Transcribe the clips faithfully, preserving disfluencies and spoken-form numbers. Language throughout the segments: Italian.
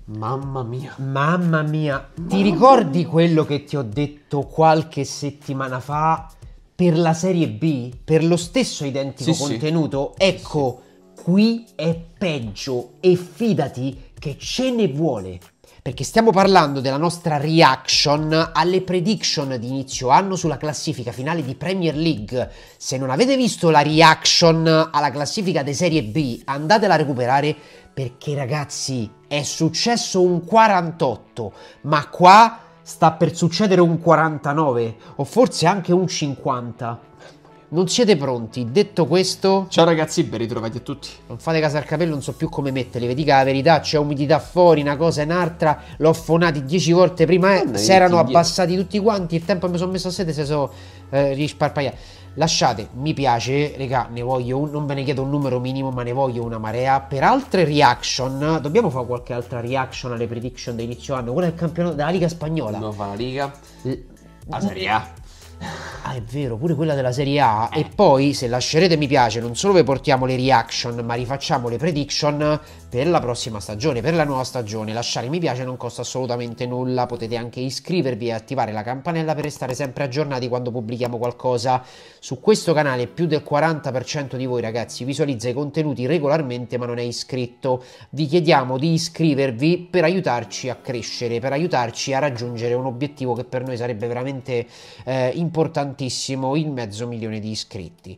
Mamma mia. Mamma mia, ti ricordi quello che ti ho detto qualche settimana fa per la Serie B? Per lo stesso identico Sì, contenuto? sì. Ecco, qui è peggio e fidati che ce ne vuole. Perché stiamo parlando della nostra reaction alle prediction di inizio anno sulla classifica finale di Premier League. Se non avete visto la reaction alla classifica di Serie B, andatela a recuperare perché ragazzi è successo un quarantotto, ma qua sta per succedere un quarantanove o forse anche un cinquanta. Non siete pronti? Detto questo, Ciao ragazzi, ben ritrovati a tutti. non fate caso al capello, non so più come metterli. Vi dica la verità, c'è umidità fuori, una cosa e un'altra. L'ho fonati dieci volte prima, eh, si erano abbassati tutti quanti. Il tempo che mi sono messo a sede si sono eh, risparpagliati. Lasciate, mi piace, raga, ne voglio un, non ve ne chiedo un numero minimo, ma ne voglio una marea. Per altre reaction, dobbiamo fare qualche altra reaction alle prediction di inizio anno. Quella del campionato della Liga Spagnola. Dobbiamo fare la Liga, L- la Serie A. Ah, è vero, pure quella della Serie A. E poi, se lascerete mi piace, non solo vi portiamo le reaction, ma rifacciamo le prediction per la prossima stagione, per la nuova stagione. Lasciare mi piace non costa assolutamente nulla. Potete anche iscrivervi e attivare la campanella per restare sempre aggiornati quando pubblichiamo qualcosa. Su questo canale più del quaranta per cento di voi ragazzi visualizza i contenuti regolarmente ma non è iscritto. Vi chiediamo di iscrivervi per aiutarci a crescere, per aiutarci a raggiungere un obiettivo che per noi sarebbe veramente eh, importantissimo, il mezzo milione di iscritti.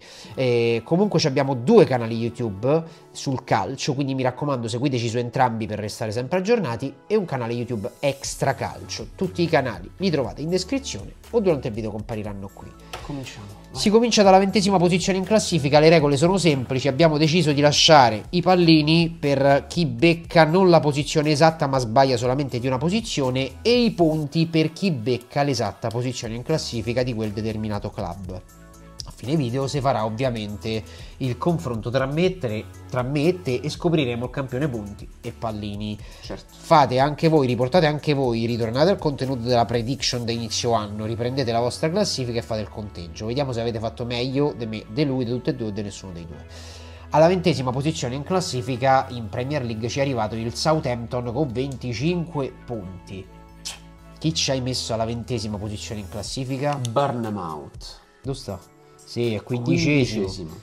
E comunque abbiamo due canali YouTube sul calcio, quindi mi raccomando seguiteci su entrambi per restare sempre aggiornati, e un canale YouTube extra calcio. Tutti i canali li trovate in descrizione o durante il video compariranno qui. Cominciamo. Vai. Si comincia dalla ventesima posizione in classifica, le regole sono semplici, abbiamo deciso di lasciare i pallini per chi becca non la posizione esatta ma sbaglia solamente di una posizione, e i punti per chi becca l'esatta posizione in classifica di quel determinato club. A fine video si farà ovviamente il confronto tra me, tre, tra me e te e scopriremo il campione punti e pallini. Certo. Fate anche voi, riportate anche voi, ritornate al contenuto della prediction da inizio anno, riprendete la vostra classifica e fate il conteggio. Vediamo se avete fatto meglio di me, di lui, di tutte e due o di nessuno dei due. Alla ventesima posizione in classifica in Premier League ci è arrivato il Southampton con venticinque punti. Chi ci hai messo alla ventesima posizione in classifica? Bournemouth. Dove sta? Sì, è quindicesimo. Quindicesimo.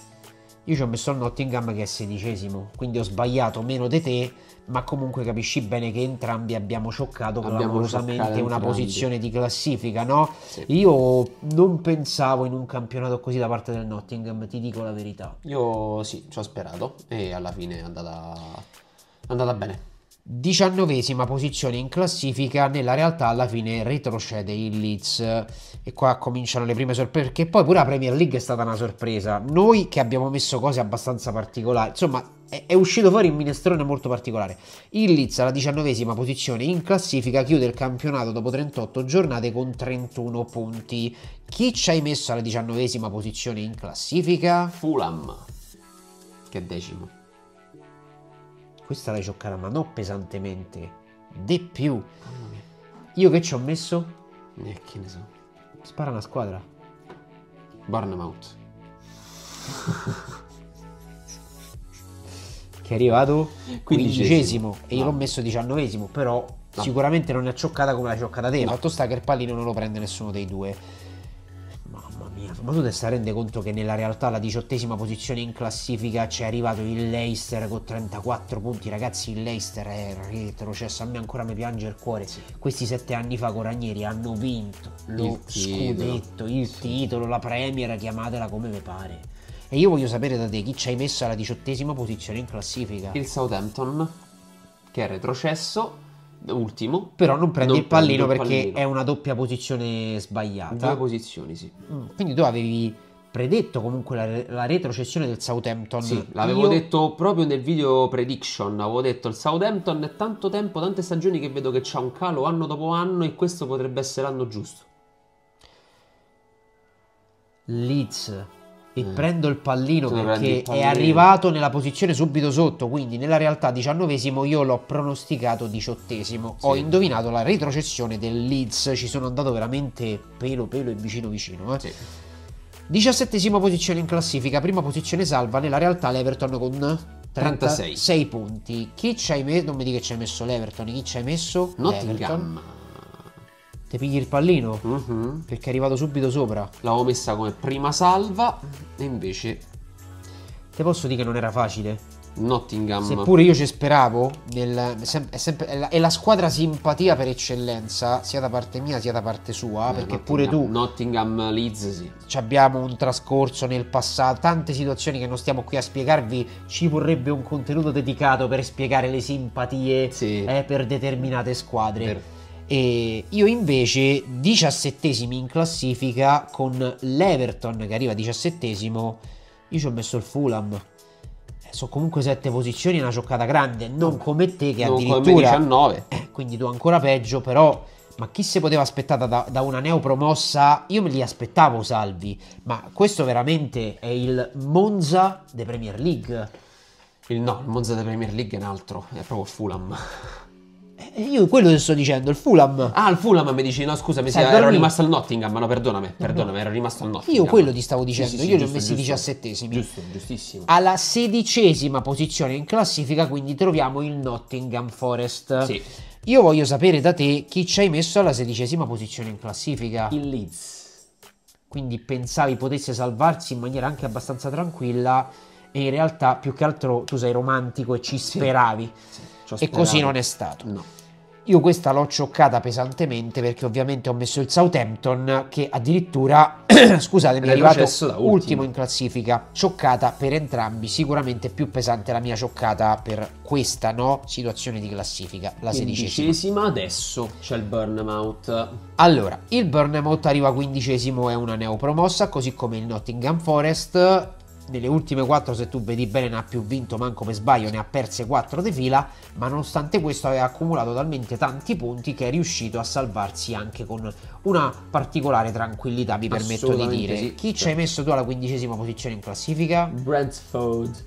Io ci ho messo il Nottingham che è sedicesimo, quindi ho sbagliato meno di te, ma comunque capisci bene che entrambi abbiamo cioccato clamorosamente una posizione di classifica, no? Sì. Io non pensavo in un campionato così da parte del Nottingham, ti dico la verità. Io sì, ci ho sperato e alla fine è andata, è andata bene. diciannovesima posizione in classifica, nella realtà alla fine retrocede il Leeds e qua cominciano le prime sorprese, perché poi pure la Premier League è stata una sorpresa. Noi che abbiamo messo cose abbastanza particolari, insomma è, è uscito fuori un minestrone molto particolare. Il Leeds alla diciannovesima posizione in classifica chiude il campionato dopo trentotto giornate con trentuno punti. Chi ci hai messo alla diciannovesima posizione in classifica? Fulham, che è decimo. Questa l'hai cioccata, ma non pesantemente, di più. Io che ci ho messo? E che ne so. Spara una squadra. Bournemouth. Che è arrivato quindicesimo e io no. l'ho messo diciannovesimo, però no. sicuramente non è accioccata come l'ha cioccata te. No. Fatto sta che il pallino non lo prende nessuno dei due. Mamma mia, ma tu ti stai rende conto che nella realtà alla diciottesima posizione in classifica c'è arrivato il Leicester con trentaquattro punti. Ragazzi, il Leicester è retrocesso, a me ancora mi piange il cuore. Sì. Questi sette anni fa con Ranieri hanno vinto lo il scudetto, il sì. titolo, la Premier, chiamatela come vi pare. E io voglio sapere da te chi ci hai messo alla diciottesima posizione in classifica. Il Southampton, che è retrocesso, ultimo. Però non prendi non il pallino il perché pallino. È una doppia posizione sbagliata. Due posizioni, sì. Mm, quindi tu avevi predetto comunque la, la retrocessione del Southampton. Sì, l'avevo Io... detto proprio nel video prediction. Avevo detto il Southampton è tanto tempo, tante stagioni che vedo che c'ha un calo anno dopo anno e questo potrebbe essere l'anno giusto. Leeds. E Mm. prendo il pallino Tu perché il pallino. è arrivato nella posizione subito sotto, quindi nella realtà diciannovesimo io l'ho pronosticato diciottesimo. Sì. Ho indovinato la retrocessione del Leeds, ci sono andato veramente pelo pelo e vicino vicino. Eh. Sì. diciassettesima posizione in classifica, prima posizione salva, nella realtà l'Everton con trentasei. trentasei punti. Chi ci hai messo? Non mi dica che ci hai messo l'Everton. Chi ci hai messo? Nottingham. Ti pigli il pallino? Uh-huh. Perché è arrivato subito sopra. L'avevo messa come prima salva e invece Te posso dire che non era facile. Nottingham. Seppure io ci speravo, nel, è, sem- è sempre, è, la, è la squadra simpatia per eccellenza, sia da parte mia sia da parte sua, Eh, perché Nottingham- pure tu Nottingham Leeds, sì. ci abbiamo un trascorso nel passato, tante situazioni che non stiamo qui a spiegarvi, ci vorrebbe un contenuto dedicato per spiegare le simpatie Sì. eh, per determinate squadre. Vero. E io invece diciassettesimi in classifica con l'Everton che arriva diciassettesimo, io ci ho messo il Fulham. Sono comunque sette posizioni, una cioccata grande, non come te che Non come me addirittura diciannove. eh, quindi tu ancora peggio, però ma chi si poteva aspettare da, da una neopromossa? Io me li aspettavo salvi, ma questo veramente è il Monza de Premier League. Il no, il Monza della Premier League è un altro, è proprio il Fulham. E io quello che sto dicendo, il Fulham. Ah, il Fulham mi dici, no scusa, mi Sai, ero dormi- rimasto al Nottingham, no perdonami, perdonami, ero rimasto al Nottingham. Io quello ti stavo dicendo, Sì, sì, sì, io li ho giusto, messi giusto. diciassettesimi. Giusto, giustissimo. Alla sedicesima posizione in classifica, quindi troviamo il Nottingham Forest. Sì. Io voglio sapere da te chi ci hai messo alla sedicesima posizione in classifica. Il Leeds. Quindi pensavi potesse salvarsi in maniera anche abbastanza tranquilla e in realtà più che altro tu sei romantico e ci speravi. Sì, ci ho E così sperato. non è stato. No. Io questa l'ho cioccata pesantemente perché ovviamente ho messo il Southampton che addirittura, scusatemi, è arrivato Retrocesso da ultimo. ultimo in classifica. Cioccata per entrambi, sicuramente più pesante la mia cioccata per questa no, situazione di classifica, la sedicesima. Quindicesima, adesso c'è il Bournemouth. Allora, il Bournemouth arriva quindicesimo, è una neopromossa, così come il Nottingham Forest. Nelle ultime quattro, se tu vedi bene, ne ha più vinto manco per sbaglio, ne ha perse quattro di fila, ma nonostante questo aveva accumulato talmente tanti punti che è riuscito a salvarsi anche con una particolare tranquillità, mi permetto di Assolutamente dire. sì. Chi ci hai messo tu alla quindicesima posizione in classifica? Brentford.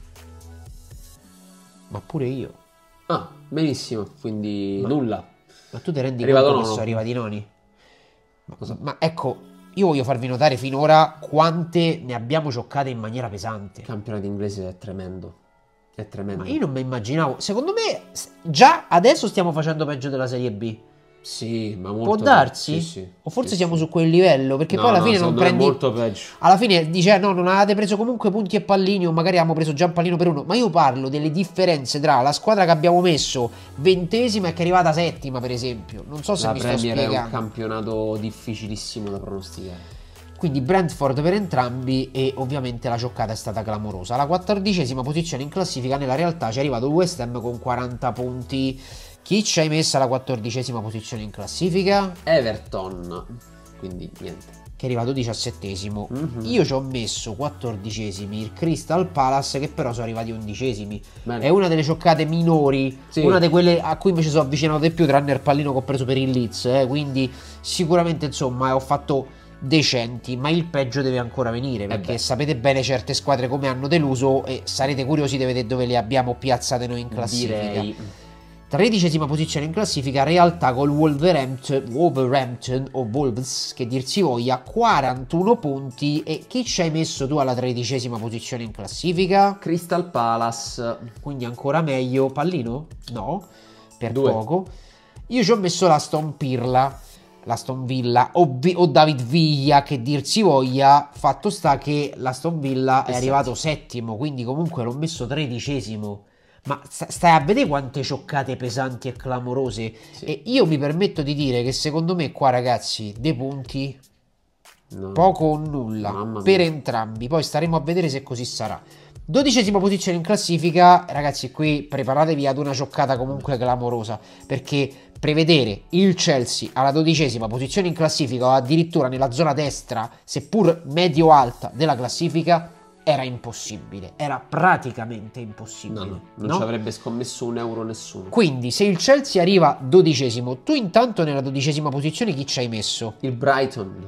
Ma pure io. Ah, benissimo, quindi Ma- nulla. Ma tu ti rendi È arrivato conto che nono. sono arrivati i noni? Ma, Cosa? ma ecco, io voglio farvi notare finora quante ne abbiamo cioccate in maniera pesante. Il campionato inglese è tremendo. È tremendo. Ma io non mi immaginavo. Secondo me, s- già adesso stiamo facendo peggio della Serie B. Sì, ma molto Può darsi? Sì, sì. O forse Sì, siamo sì. su quel livello? Perché No, poi alla no, fine non secondo me è prendi. molto peggio. Alla fine dice: "Ah, no, non avete preso comunque punti e pallini, o magari abbiamo preso già un pallino per uno." Ma io parlo delle differenze tra la squadra che abbiamo messo ventesima e che è arrivata settima, per esempio. Non so se La mi sto Premier è un spiegando. campionato difficilissimo da pronosticare. Quindi Brentford per entrambi e ovviamente la cioccata è stata clamorosa. Alla quattordicesima posizione in classifica nella realtà ci è arrivato il West Ham con quaranta punti. Chi ci hai messa alla quattordicesima posizione in classifica? Everton. Quindi niente. Che è arrivato diciassettesimo. Mhm. Io ci ho messo quattordicesimi il Crystal Palace, che però sono arrivati undicesimi. Bene. È una delle cioccate minori, Sì. una di quelle a cui mi ci sono avvicinato di più, tranne il pallino che ho preso per il Leeds. eh. Quindi sicuramente insomma ho fatto decenti, ma il peggio deve ancora venire, perché beh. sapete bene certe squadre come hanno deluso e sarete curiosi di vedere dove le abbiamo piazzate noi in classifica. Direi. Tredicesima posizione in classifica, realtà col Wolverhampton, Wolverhampton o Wolves, che dir si voglia, quarantuno punti. E chi ci hai messo tu alla tredicesima posizione in classifica? Crystal Palace. Quindi ancora meglio. Pallino? No, per Due. poco. Io ci ho messo l'Aston Pirla, l'Aston Villa o, Vi- o David Villa, che dir si voglia. Fatto sta che l'Aston Villa è È arrivato settimo, quindi comunque l'ho messo tredicesimo. Ma sta- stai a vedere quante cioccate pesanti e clamorose? Sì. E io mi permetto di dire che secondo me qua, ragazzi, dei punti No. poco o nulla Mamma mia. per entrambi. Poi staremo a vedere se così sarà. Dodicesima posizione in classifica, ragazzi, qui preparatevi ad una cioccata comunque clamorosa, perché prevedere il Chelsea alla dodicesima posizione in classifica o addirittura nella zona destra, seppur medio-alta della classifica, era impossibile, era praticamente impossibile. No, no, non no? ci avrebbe scommesso un euro nessuno. Quindi se il Chelsea arriva dodicesimo, tu intanto nella dodicesima posizione chi ci hai messo? Il Brighton,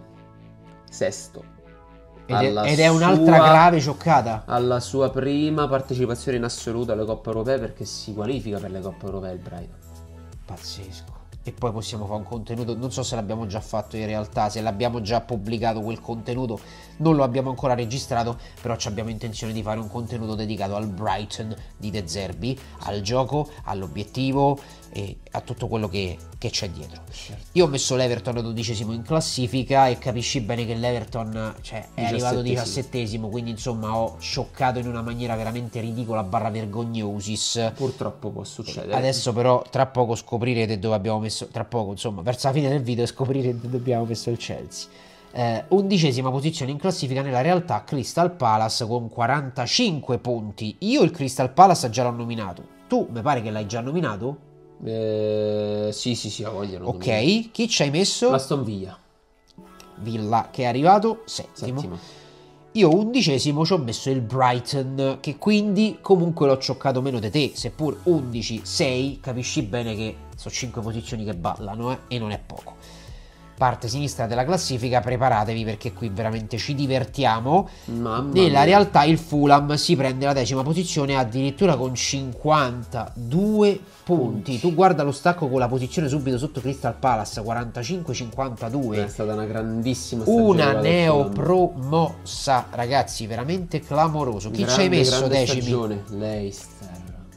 sesto. Ed è, Alla ed è un'altra sua- grave cioccata. Alla sua prima partecipazione in assoluto alle Coppe Europee, perché si qualifica per le Coppe Europee il Brighton. Pazzesco. e poi possiamo fare un contenuto, non so se l'abbiamo già fatto in realtà, se l'abbiamo già pubblicato quel contenuto, non lo abbiamo ancora registrato, però abbiamo intenzione di fare un contenuto dedicato al Brighton di De Zerbi, al gioco, all'obiettivo e a tutto quello che, che c'è dietro. Certo. Io ho messo l'Everton dodicesimo in classifica e capisci bene che l'Everton, cioè, è arrivato diciassettesimo, quindi insomma ho scioccato in una maniera veramente ridicola barra vergognosis. Purtroppo può succedere. Adesso però tra poco scoprirete dove abbiamo messo, tra poco insomma verso la fine del video scoprirete dove abbiamo messo il Chelsea. Eh, undicesima posizione in classifica nella realtà Crystal Palace con quarantacinque punti. Io il Crystal Palace già l'ho nominato, tu mi pare che l'hai già nominato? Eh, sì sì sì, ho voglia. Ok, nominato. Chi ci hai messo? Aston Villa. Villa che è arrivato settimo. Settimo. Io undicesimo ci ho messo il Brighton, che quindi comunque l'ho cioccato meno di te, seppur undici sei, capisci bene che sono cinque posizioni che ballano eh, e non è poco. Parte sinistra della classifica, preparatevi perché qui veramente ci divertiamo. Mamma Nella mia. realtà il Fulham si prende la decima posizione addirittura con cinquantadue punti. Tu guarda lo stacco con la posizione subito sotto Crystal Palace, quarantacinque cinquantadue. È stata una grandissima stagione. Una neopromossa, ragazzi, veramente clamoroso. Chi ci hai messo decimi? Stagione. Leicester.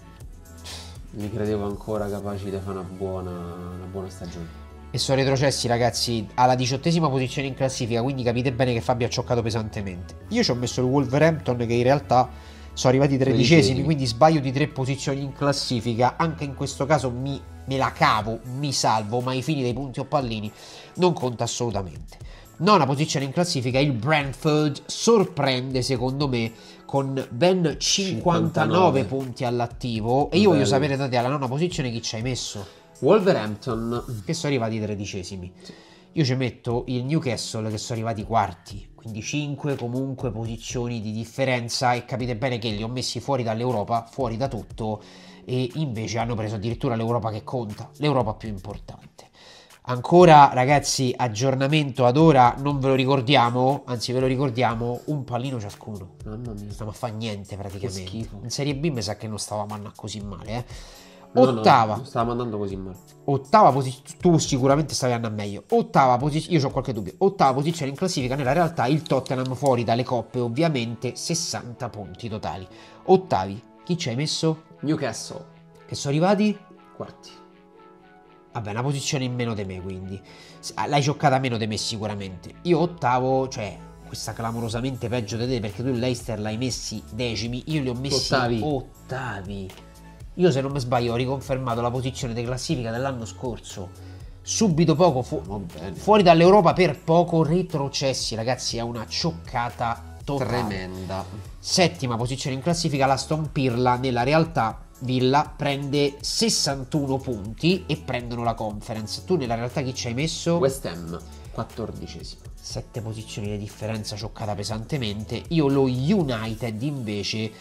Mi credevo ancora capaci di fare una buona, una buona stagione. E sono retrocessi, ragazzi, alla diciottesima posizione in classifica, quindi capite bene che Fabio ha cioccato pesantemente. Io ci ho messo il Wolverhampton che in realtà sono arrivati tredicesimi, quindi sbaglio di tre posizioni in classifica. Anche in questo caso mi, me la cavo, mi salvo, ma ai fini dei punti o pallini non conta assolutamente. Nona posizione in classifica, il Brentford sorprende secondo me con ben cinquantanove, cinquantanove punti all'attivo. E io voglio sapere da te alla nona posizione chi ci hai messo. Wolverhampton, che sono arrivati tredicesimi. Sì. Io ci metto il Newcastle che sono arrivati quarti, quindi cinque comunque posizioni di differenza e capite bene che li ho messi fuori dall'Europa, fuori da tutto, e invece hanno preso addirittura l'Europa che conta, l'Europa più importante. Ancora ragazzi, aggiornamento ad ora, non ve lo ricordiamo, anzi ve lo ricordiamo, un pallino ciascuno. Mamma mia. Stiamo a fare niente praticamente. Che schifo. In Serie B mi sa che non stavamo andando così male, eh. No, Ottava, no, stavamo andando così male. Ottava posizione, tu sicuramente stavi andando meglio. Ottava posizione, io ho qualche dubbio. Ottava posizione in classifica, nella realtà il Tottenham fuori dalle coppe, ovviamente sessanta punti totali. Ottavi, chi ci hai messo? Newcastle. Che sono arrivati? Quarti. Vabbè, una posizione in meno di me, quindi. L'hai cioccata meno di me sicuramente. Io ottavo, cioè, questa clamorosamente peggio di te, perché tu Leicester l'hai messi decimi, io li ho messi ottavi. ottavi. Io se non mi sbaglio ho riconfermato la posizione di classifica dell'anno scorso. Subito poco fu fuori dall'Europa per poco retrocessi, ragazzi, è una cioccata totale. Tremenda. Settima posizione in classifica l'Aston Pirla, nella realtà Villa prende sessantuno punti e prendono la Conference. Tu nella realtà chi ci hai messo? West Ham, quattordicesimo. Sette posizioni di differenza, cioccata pesantemente. Io lo United invece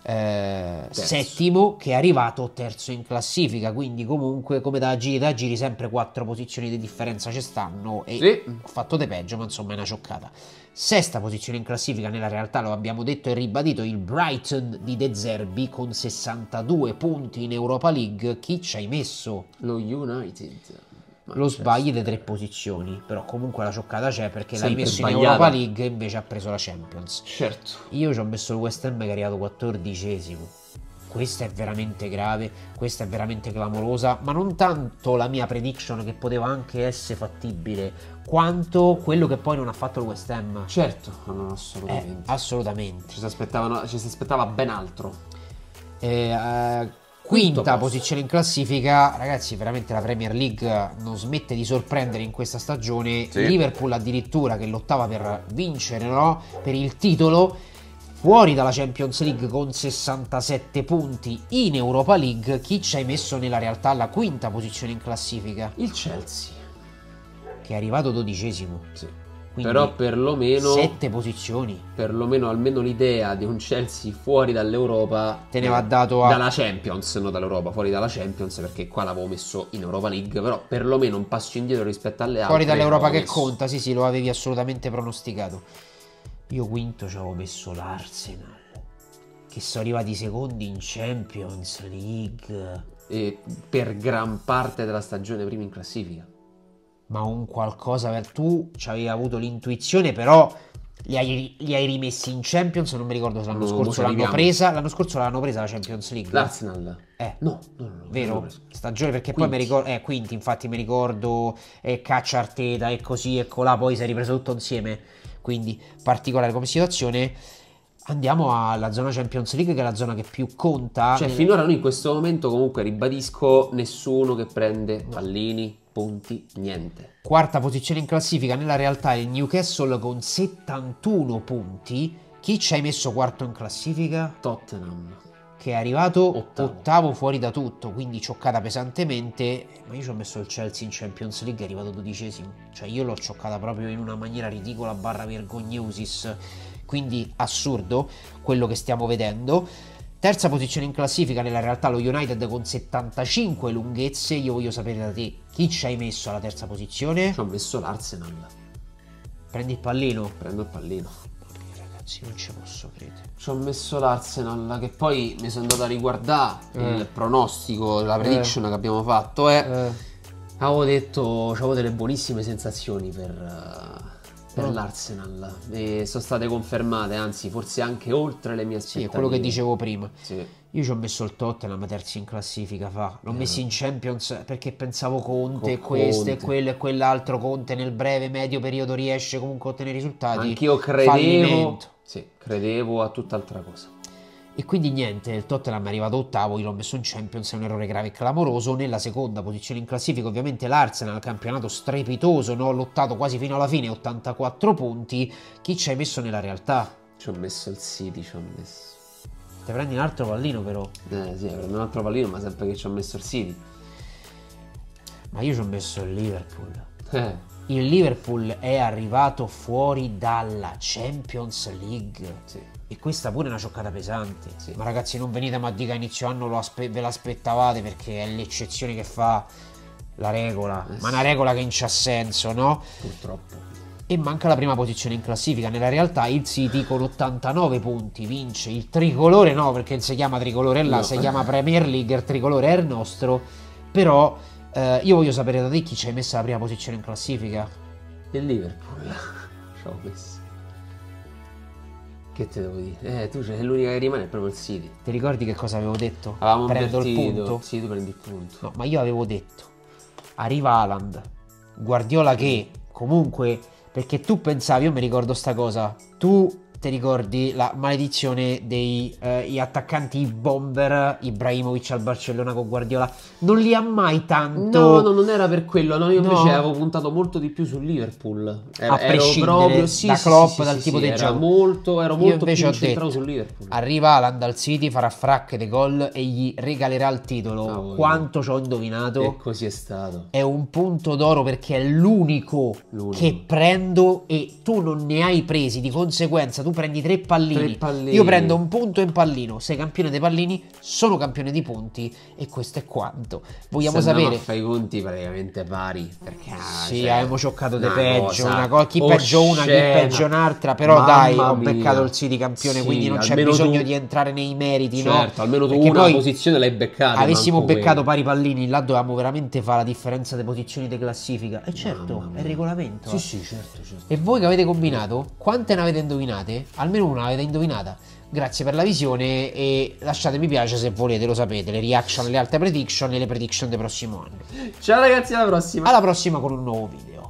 Eh, settimo, che è arrivato terzo in classifica, quindi comunque come da giri da giri sempre quattro posizioni di differenza ci stanno e sì. Ho fatto di peggio, ma insomma è una cioccata. Sesta posizione in classifica, nella realtà lo abbiamo detto e ribadito, il Brighton di De Zerbi con sessantadue punti in Europa League. Chi ci hai messo? Lo United. Ma lo sbagli di tre posizioni, però comunque la cioccata c'è perché sempre l'hai messo sbagliata. in Europa League e invece ha preso la Champions. Certo. Io ci ho messo il West Ham che è arrivato quattordicesimo. Questa è veramente grave, questa è veramente clamorosa, ma non tanto la mia prediction che poteva anche essere fattibile, quanto quello che poi non ha fatto il West Ham. Certo, no, assolutamente. Eh, assolutamente. Ci si aspettava, ci si aspettava ben altro. Eh, eh, Quinta posizione in classifica, ragazzi, veramente la Premier League non smette di sorprendere in questa stagione. Sì. Liverpool addirittura che lottava per vincere, no? Per il titolo, fuori dalla Champions League con sessantasette punti in Europa League. Chi ci hai messo nella realtà alla quinta posizione in classifica? Il Chelsea, che è arrivato dodicesimo. Sì. Quindi però perlomeno sette posizioni. Perlomeno almeno l'idea di un Chelsea fuori dall'Europa te ne va dato a... dalla Champions, non dall'Europa, fuori dalla Champions, perché qua l'avevo messo in Europa League, però perlomeno un passo indietro rispetto alle altre. Fuori dall'Europa che messo... conta, sì sì, lo avevi assolutamente pronosticato. Io quinto ci avevo messo l'Arsenal, che sono arrivati secondi in Champions League. e per gran parte della stagione prima in classifica. Ma un qualcosa per tu ci avevi avuto l'intuizione, però li hai, li hai rimessi in Champions, non mi ricordo se l'anno No, scorso mo l'hanno arriviamo. presa, l'anno scorso l'hanno presa la Champions League. L'Arsenal? Eh, No, no, no, no, vero? non l'ho preso. Stagione perché Quinti. poi mi ricordo, eh, quinti, infatti mi ricordo, eh, caccia Arteta e così e colà, poi si è ripreso tutto insieme, quindi particolare come situazione. Andiamo alla zona Champions League, che è la zona che più conta. Cioè, finora noi in questo momento, comunque, ribadisco, nessuno che prende pallini, punti, niente. Quarta posizione in classifica, nella realtà il Newcastle con settantuno punti. Chi ci hai messo quarto in classifica? Tottenham. Che è arrivato Ottavo. ottavo fuori da tutto, quindi cioccata pesantemente. Ma io ci ho messo il Chelsea in Champions League, è arrivato dodicesimo. Cioè io l'ho cioccata proprio in una maniera ridicola barra vergognosis, quindi assurdo quello che stiamo vedendo. Terza posizione in classifica, nella realtà lo United con settantacinque lunghezze. Io voglio sapere da te, chi ci hai messo alla terza posizione? Ci ho messo l'Arsenal. Prendi il pallino. Prendo il pallino. Ragazzi, non ci posso credere. Ci ho messo l'Arsenal, che poi mi sono andato a riguardare Eh. il pronostico, la prediction che abbiamo fatto. E Eh, avevo detto, avevo delle buonissime sensazioni per, eh, per Oh. l'Arsenal. E sono state confermate, anzi, forse anche oltre le mie sì, è aspettative. quello che dicevo prima. Sì. Io ci ho messo il Tottenham terzi in classifica, fa. L'ho Eh. messo in Champions perché pensavo Conte, Con questo e Conte. quello e quell'altro. Conte nel breve medio periodo riesce comunque a ottenere risultati. Anch'io credevo, Fallimento. sì, credevo a tutt'altra cosa. E quindi niente, il Tottenham è arrivato ottavo, io l'ho messo in Champions, è un errore grave e clamoroso. Nella seconda posizione in classifica ovviamente l'Arsenal, campionato strepitoso, no? Lottato quasi fino alla fine, ottantaquattro punti. Chi ci hai messo nella realtà? Ci ho messo il City, ci ho messo. Te prendi un altro pallino però. Eh sì, prendo un altro pallino, ma sempre che ci ho messo il City. Ma io ci ho messo il Liverpool. Eh, Il Liverpool è arrivato fuori dalla Champions League. sì. E questa pure è una cioccata pesante. Sì. Ma ragazzi, non venite a dire che a inizio anno lo aspe- ve l'aspettavate, perché è l'eccezione che fa la regola. Eh Ma sì. una regola che non c'ha senso, no? Purtroppo. E manca la prima posizione in classifica. Nella realtà il City con ottantanove punti vince il tricolore, no, perché si chiama tricolore là, No. si chiama Premier League, il tricolore è il nostro. Però eh, io voglio sapere da te chi ci hai messo la prima posizione in classifica. Il Liverpool. Ci ho messo. Che te devo dire? Eh, tu c'è l'unica che rimane è proprio il City. Ti ricordi che cosa avevo detto? Avevamo Prendo il invertito. punto. Sì, tu prendi il punto. No, ma io avevo detto, arriva Haaland, Guardiola che comunque, perché tu pensavi, io mi ricordo sta cosa, tu ti ricordi la maledizione dei eh, gli attaccanti i bomber, Ibrahimovic al Barcellona con Guardiola, non li ha mai tanto... No, no, non era per quello. No, io No. invece avevo puntato molto di più sul Liverpool. Era, A prescindere ero proprio, sì, da sì, Klopp, sì, sì, dal sì, tipo sì, di era gioco. molto, ero Io molto invece più ho incentrato detto, sul Liverpool. arriva Haaland al City, farà fracche dei gol e gli regalerà il titolo. Ah, voglio. Quanto ci ho indovinato? E così è stato. È un punto d'oro perché è l'unico, L'unico. che prendo e tu non ne hai presi, di conseguenza tu prendi tre pallini, Tre pallini. io prendo un punto in pallino, sei campione dei pallini, sono campione di punti e questo è quanto. Vogliamo Se andiamo sapere? a fare i conti praticamente pari, perché ah, Sì, cioè, abbiamo cioccato di una peggio, cosa una cosa, chi peggio una, chi oscena. peggio un'altra, però Mamma dai, ho mia. beccato il City campione, Sì, quindi non c'è almeno bisogno tu- di entrare nei meriti, no? Certo, almeno tu Perché una poi posizione l'hai beccata. avessimo manco beccato quella. pari pallini, là dovevamo veramente fare la differenza di posizioni di classifica. E certo, Mamma è mia. il regolamento. Sì, eh. sì, certo, certo. E voi che avete combinato, quante ne avete indovinate? Almeno una l'avete indovinata. Grazie per la visione e lasciate mi piace se volete, lo sapete, le reaction, le altre prediction e le prediction del prossimo anno. Ciao ragazzi, alla prossima. Alla prossima con un nuovo video.